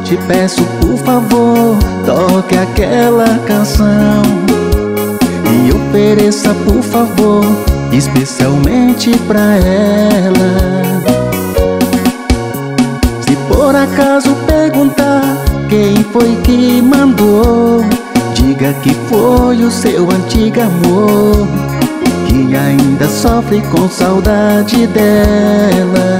te peço, por favor, toque aquela canção e ofereça, por favor, especialmente pra ela. Se por acaso perguntar quem foi que mandou, diga que foi o seu antigo amor, que ainda sofre com saudade dela.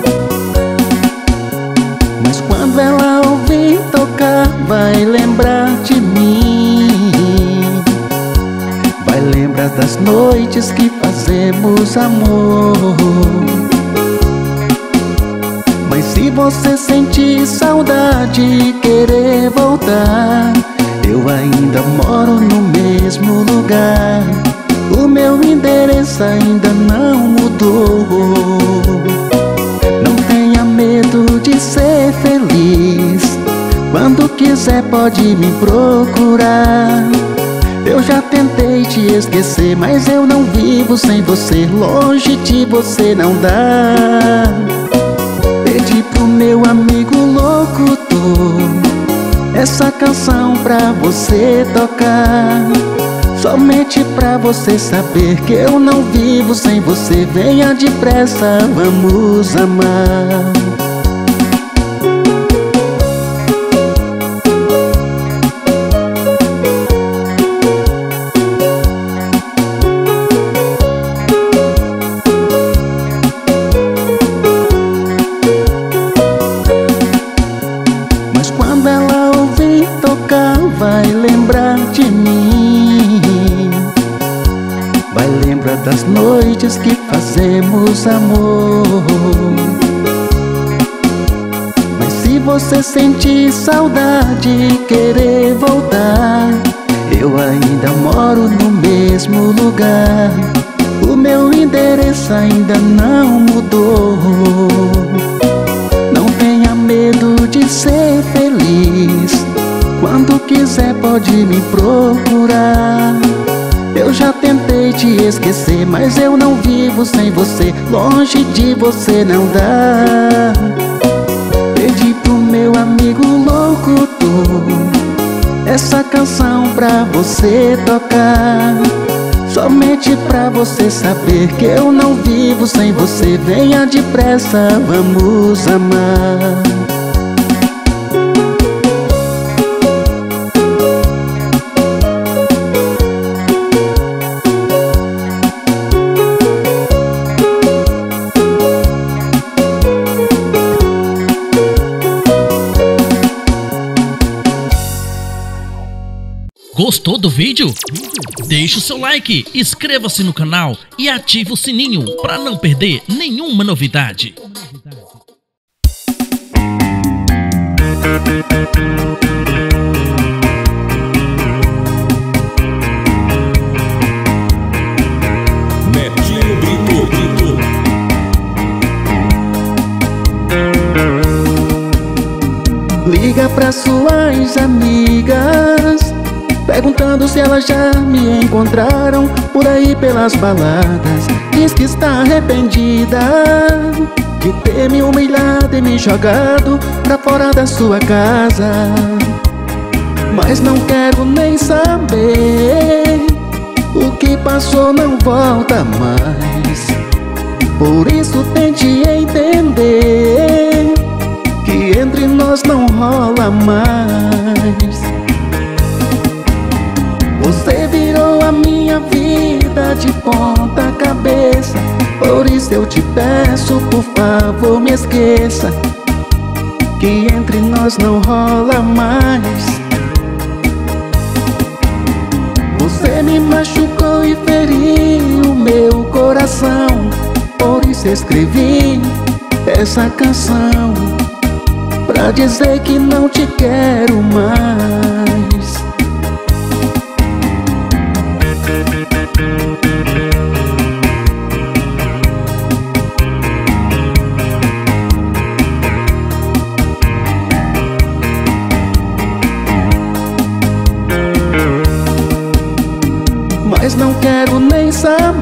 Mas quando ela ouvir tocar, vai lembrar de mim, vai lembrar das noites que fazemos amor. Mas se você sentir saudade e querer voltar, eu ainda moro no mesmo lugar, o meu endereço ainda não mudou. Não tenha medo de ser feliz, quando quiser pode me procurar. Eu já tentei te esquecer, mas eu não vivo sem você, longe de você não dá. Pedi pro meu amigo locutor essa canção pra você tocar, somente pra você saber que eu não vivo sem você. Venha depressa, vamos amar. Mas quando ela ouvir tocar, vai lembrar de mim, vai lembrar das noites que fazemos amor. Mas se você sentir saudade e querer voltar, eu ainda moro no mesmo lugar, o meu endereço ainda não mudou. Não tenha medo de ser feliz, quando quiser pode me procurar. Eu já tentei te esquecer, mas eu não vivo sem você, longe de você não dá. Pedi pro meu amigo locutor essa canção pra você tocar, somente pra você saber que eu não vivo sem você. Venha depressa, vamos amar. Gostou do vídeo? Deixe o seu like, inscreva-se no canal e ative o sininho para não perder nenhuma novidade. Netinho Brito. Liga pra suas amigas, perguntando se elas já me encontraram por aí pelas baladas. Diz que está arrependida de ter me humilhado e me jogado pra fora da sua casa. Mas não quero nem saber, o que passou não volta mais. Por isso tente entender que entre nós não rola mais. Você virou a minha vida de ponta cabeça, por isso eu te peço, por favor, me esqueça, que entre nós não rola mais. Você me machucou e feriu o meu coração, por isso escrevi essa canção, pra dizer que não te quero mais. Mas não quero nem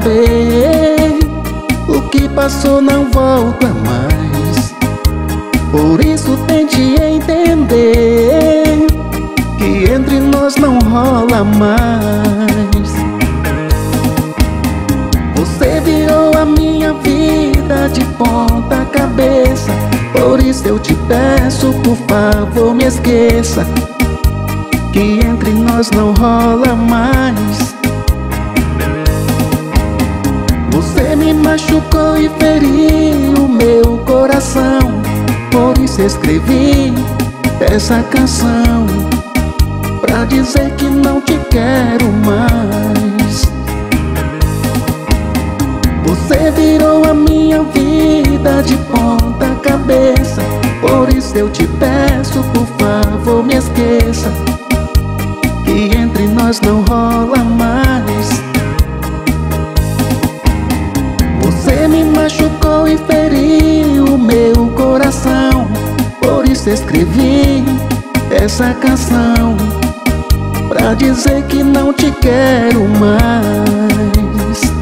saber, o que passou não volta mais. Por isso tente entender que entre nós não rola mais. Você virou a minha vida de ponta cabeça. Por isso eu te peço, por favor, me esqueça, que entre nós não rola mais. Você me machucou e feriu o meu coração. Por isso escrevi essa canção, pra dizer que não te quero mais. Você virou a minha vida de ponta cabeça. Por isso eu te peço, por favor, me esqueça, que entre nós não rola mais. Você me machucou e feriu o meu coração. Por isso escrevi essa canção, pra dizer que não te quero mais.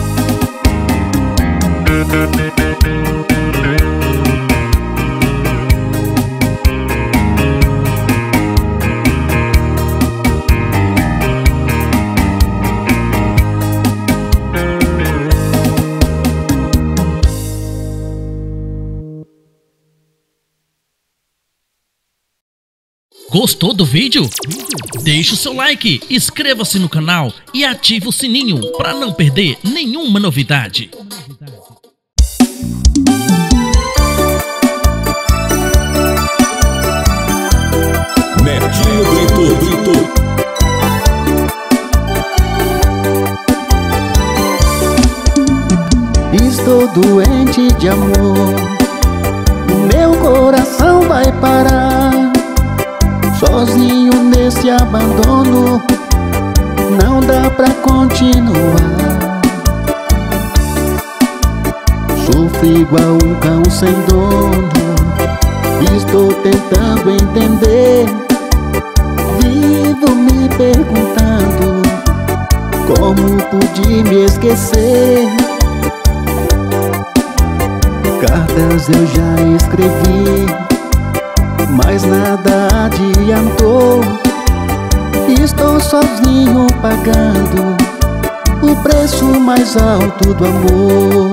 Gostou do vídeo? Deixe o seu like, inscreva-se no canal e ative o sininho para não perder nenhuma novidade. Netinho Brito. Estou doente de amor, meu coração vai parar. Sozinho nesse abandono, não dá pra continuar. Sofro igual um cão sem dono, estou tentando entender. Vivo me perguntando como pude me esquecer. Cartas eu já escrevi, mas nada adiantou. Estou sozinho pagando o preço mais alto do amor.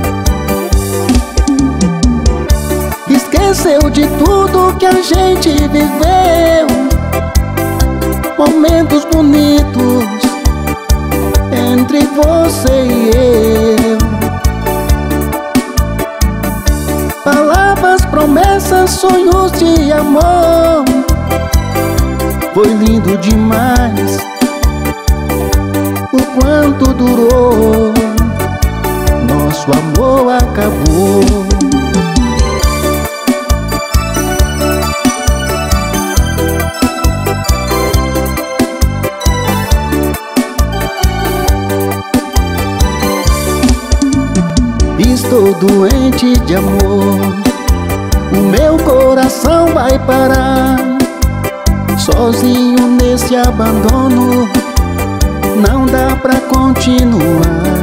Esqueceu de tudo que a gente viveu, momentos bonitos entre você e eu. Palavras, promessas, sonhos de amor. Foi lindo demais o quanto durou. Nosso amor acabou. Estou doente de amor, o meu coração vai parar. Sozinho nesse abandono, não dá pra continuar.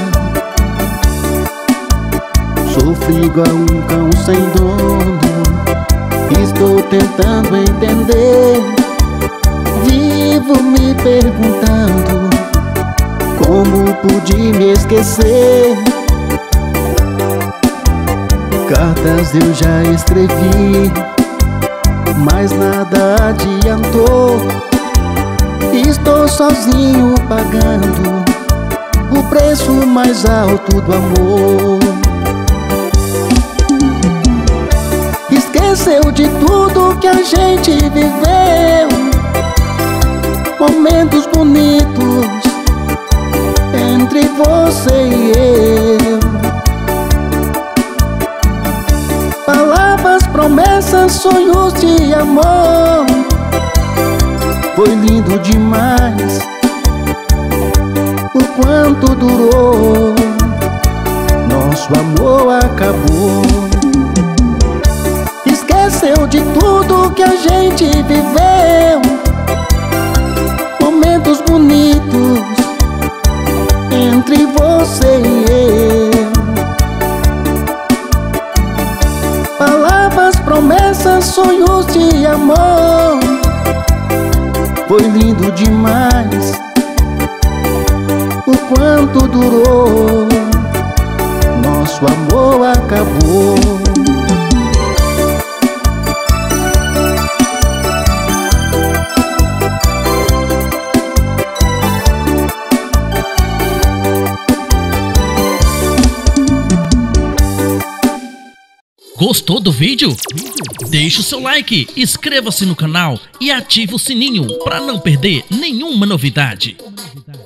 Sofro igual um cão sem dono, estou tentando entender. Vivo me perguntando como pude me esquecer. Cartas eu já escrevi, mas nada adiantou. Estou sozinho pagando o preço mais alto do amor. Esqueceu de tudo que a gente viveu, momentos bonitos entre você e eu. Palavras, promessas, sonhos de amor. Foi lindo demais o quanto durou. Nosso amor acabou. Esqueceu de tudo que a gente viveu, momentos bonitos entre você e eu. Palavras, promessas, amor foi lindo demais. O quanto durou, nosso amor acabou. Gostou do vídeo? Deixe o seu like, inscreva-se no canal e ative o sininho para não perder nenhuma novidade.